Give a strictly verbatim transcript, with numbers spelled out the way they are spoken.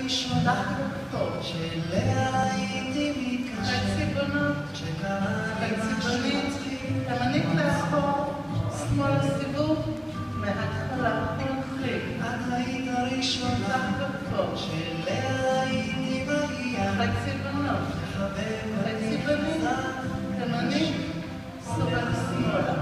הראשונה שאליה הייתי מתקשר, הצבעונות, הצבעונית, ימנית לאחור, שמאל סיבוב, מההתחלה, מתחיל. את היית הראשונה שאליה הייתי מגיע, הצבעונות, לחבק אותי הצבעונית, ימנית, סובב שמאלה.